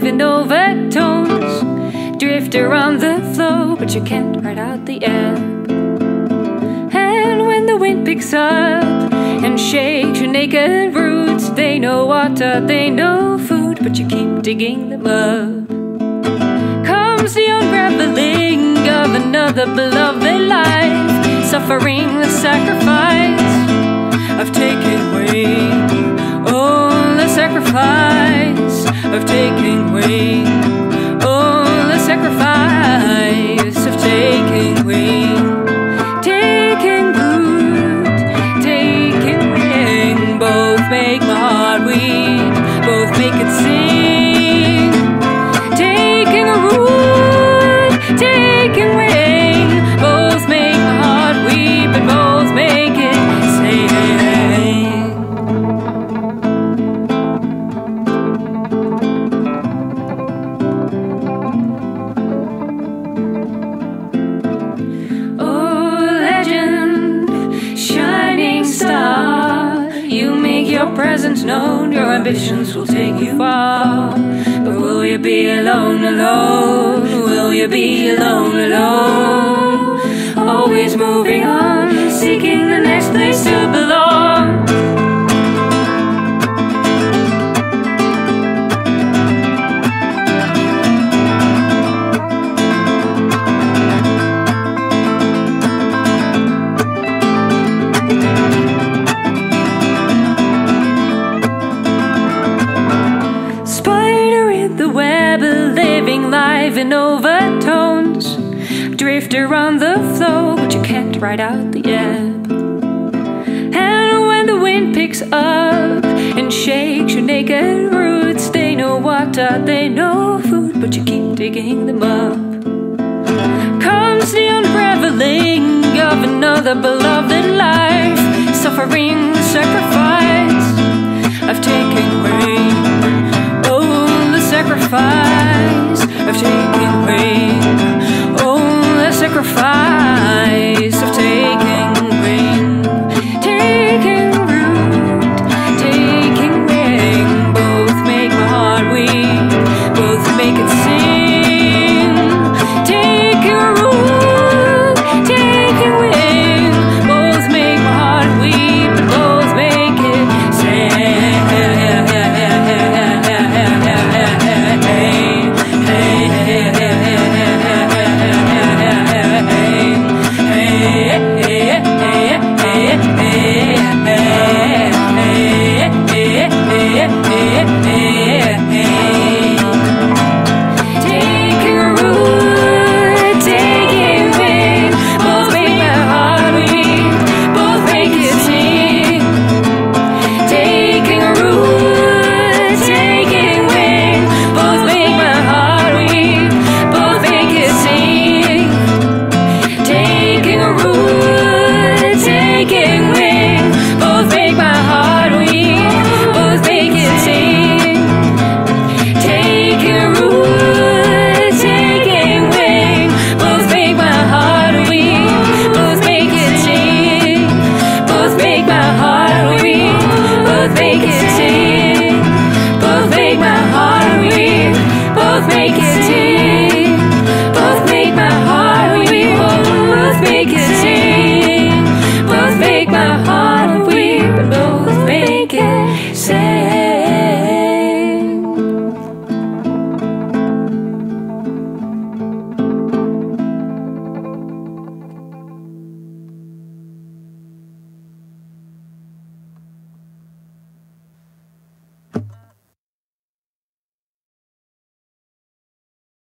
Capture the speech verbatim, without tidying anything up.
live in overtones. Drift around the flow, but you can't ride out the ebb. And when the wind picks up and shakes your naked roots, they know water, they know food, but you keep digging them up. Comes the unraveling of another beloved life, suffering the sacrifice of taking wing. Oh, the sacrifice of taking wing. Oh, the sacrifice of taking wing. Taking root, taking wing. Both make my heart weep, both make it sing. Taking a root, taking wing. Both make my heart weep and both make it sing. Your presence known, your ambitions will take you far. But will you be alone, alone? Will you be alone, alone? Always moving on, seeking the next place to belong. Live in overtones, drift around the flow, but you can't ride out the ebb. And when the wind picks up and shakes your naked roots, they know water, they know food, but you keep digging them up. Comes the unraveling of another beloved life, suffering the sacrifice of taking wing. Oh, the sacrifice